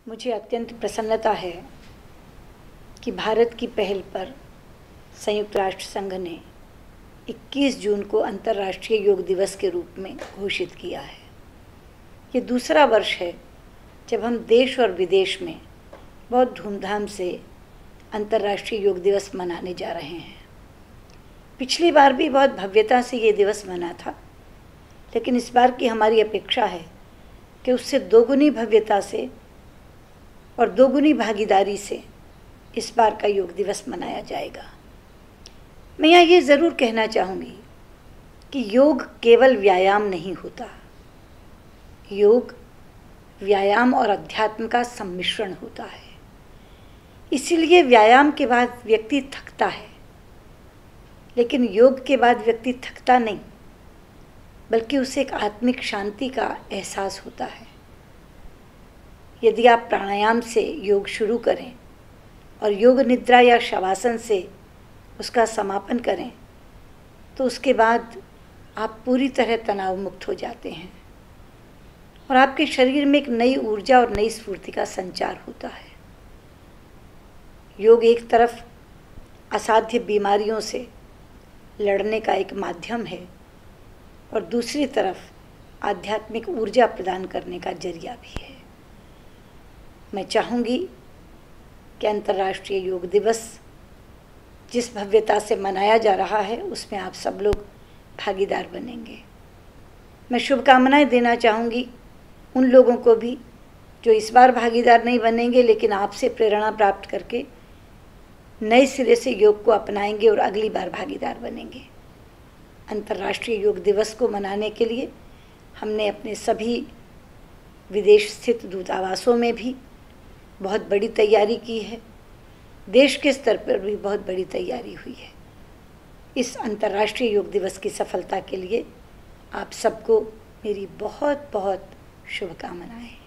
मुझे अत्यंत प्रसन्नता है कि भारत की पहल पर संयुक्त राष्ट्र संघ ने 21 जून को अंतर्राष्ट्रीय योग दिवस के रूप में घोषित किया है। ये दूसरा वर्ष है जब हम देश और विदेश में बहुत धूमधाम से अंतर्राष्ट्रीय योग दिवस मनाने जा रहे हैं। पिछली बार भी बहुत भव्यता से ये दिवस मना था, लेकिन इस बार की हमारी अपेक्षा है कि उससे दोगुनी भव्यता से और दोगुनी भागीदारी से इस बार का योग दिवस मनाया जाएगा। मैं यहाँ ये ज़रूर कहना चाहूँगी कि योग केवल व्यायाम नहीं होता। योग व्यायाम और अध्यात्म का सम्मिश्रण होता है। इसीलिए व्यायाम के बाद व्यक्ति थकता है, लेकिन योग के बाद व्यक्ति थकता नहीं, बल्कि उसे एक आत्मिक शांति का एहसास होता है। यदि आप प्राणायाम से योग शुरू करें और योग निद्रा या शवासन से उसका समापन करें, तो उसके बाद आप पूरी तरह तनाव मुक्त हो जाते हैं और आपके शरीर में एक नई ऊर्जा और नई स्फूर्ति का संचार होता है। योग एक तरफ असाध्य बीमारियों से लड़ने का एक माध्यम है और दूसरी तरफ आध्यात्मिक ऊर्जा प्रदान करने का जरिया भी है। मैं चाहूँगी कि अंतर्राष्ट्रीय योग दिवस जिस भव्यता से मनाया जा रहा है उसमें आप सब लोग भागीदार बनेंगे। मैं शुभकामनाएं देना चाहूँगी उन लोगों को भी जो इस बार भागीदार नहीं बनेंगे, लेकिन आपसे प्रेरणा प्राप्त करके नए सिरे से योग को अपनाएंगे और अगली बार भागीदार बनेंगे। अंतर्राष्ट्रीय योग दिवस को मनाने के लिए हमने अपने सभी विदेश स्थित दूतावासों में भी बहुत बड़ी तैयारी की है। देश के स्तर पर भी बहुत बड़ी तैयारी हुई है। इस अंतर्राष्ट्रीय योग दिवस की सफलता के लिए आप सबको मेरी बहुत बहुत शुभकामनाएं।